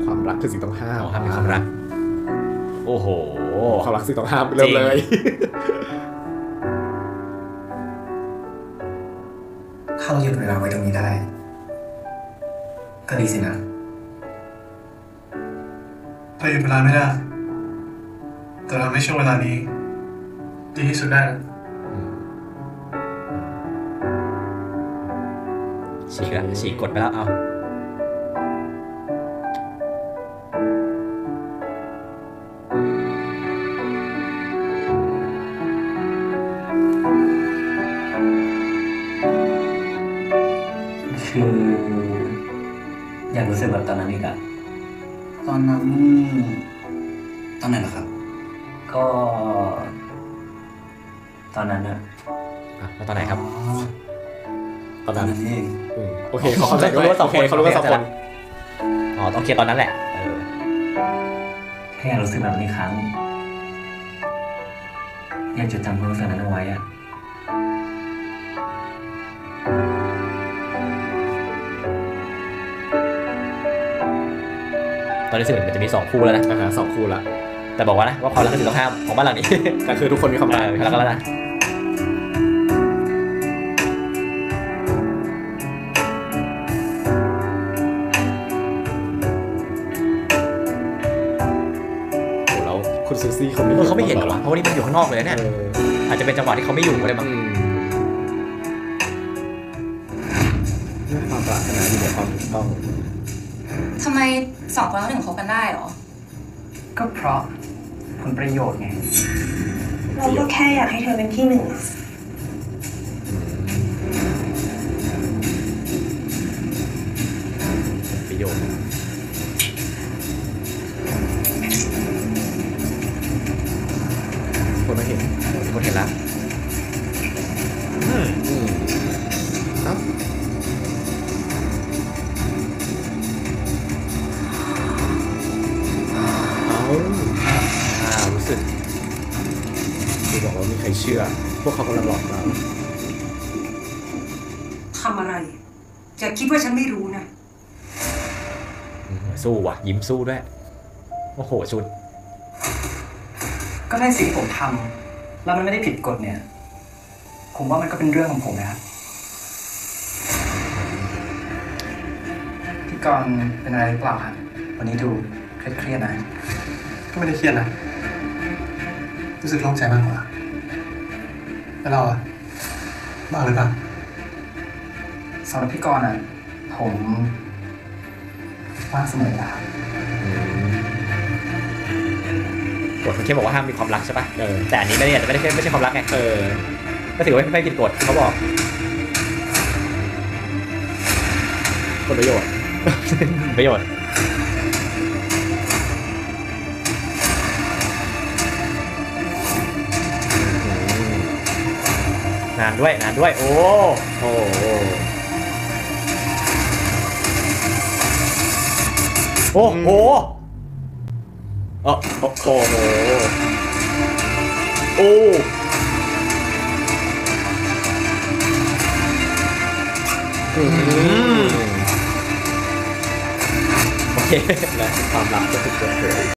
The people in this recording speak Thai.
ความรักคือสิ่งต้องห้ามห้ามมีความรักโอ้โหความรักสิ่งต้องห้ามเริ่มเลยถ้าเราหยุดเวลาไว้ตรงนี้ได้ก็ดีสินะเราหยุดเวลาไม่ได้แต่เราไม่ช่วงเวลานี้ดีที่สุดได้แล้วฉีกกดไปแล้วเอาคืออยากรู้สึกแบบตอนนั้นอีกอะตอนนั้นตอนไหนล่ะครับก็ตอนนั้นอะแล้วตอนไหนครับตอนนั้นเองโอเคเขาเข้าใจด้วยโอเคเขารู้ว่า2 คนต้องเคลียร์ตอนนั้นแหละแค่อยากรู้สึกแบบนี้ครั้งอยากจดจำความรู้สึกนั้นเอาไว้อะตอนนี้รู้สึกมันจะมี2 คู่แล้วนะ 2 คู่ละแต่บอกว่านะว่าความรักคือสิ่งต้องห้ามของบ้านหลังนี้แต่คือทุกคนมีความรักแล้วนะแล้วคุณซูซี่เขาไม่เห็นหรอเพราะว่านี่มันอยู่ข้างนอกเลยเนี่ยอาจจะเป็นจังหวะที่เขาไม่อยู่ก็ได้มั้งความปรารถนาอยู่ในความถูกต้องทำไม2 คนเราถึงคบกันได้หรอก็เพราะผลประโยชน์ไงเราก็แค่อยากให้เธอเป็นที่ 1 ประโยชน์คนไม่เห็นคนเห็นแล้วครับรู้สึกที่บอกว่ามีใครเชื่อพวกเขากำลังหลอกเราทำอะไรอย่าคิดว่าฉันไม่รู้นะสู้ว่ะยิ้มสู้ด้วยโอ้โหชุดก็ได้สิ่งที่ผมทำแล้วมันไม่ได้ผิดกฎเนี่ยผมว่ามันก็เป็นเรื่องของผมนะครับพี่กรณ์เป็นอะไรหรือเปล่าครับวันนี้ดูเครียดๆนะก็ไม่ได้เครียดนะรู้สึกโล่งใจมากกว่าแล้วเราอะบ้าหรือเปล่าสำหรับพี่กรณ์อะผมว่างเสมอครับกฎเขาแค่บอกว่าห้ามมีความรักใช่ป่ะแต่อันนี้ไม่ใช่ความรักไงก็ถือว่าไม่ผิดกฎเขาบอกผลประโยชน์นานด้วยโอ้โหโอ้โหโอ้โอเคและความรักจะถูกเปิดเผย